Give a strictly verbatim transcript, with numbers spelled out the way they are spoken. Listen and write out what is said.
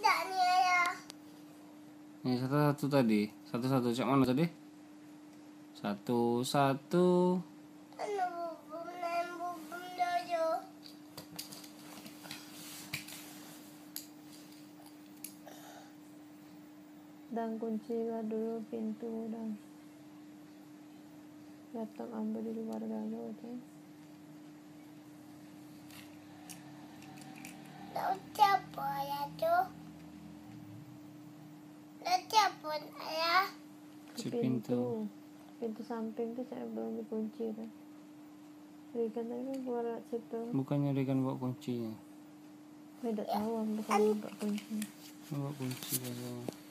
tidak nih ayah? Ini satu-satu tadi. Satu-satu. Cak mana tadi? Satu-satu. Anu bubum dan bubum dojo. Dan kuncilah dulu pintu dan laptop ambil di luar galau tu. Tak ucap pun ayah tu. Tak ucap pun ayah. Si Pintu. pintu. Pintu samping tu saya belum dikunci tu. Rikan tadi kan keluar lewat situ. Bukannya Rikan bawa kuncinya. Saya tak tahu, bukan buka kunci. Bawa kunci katanya.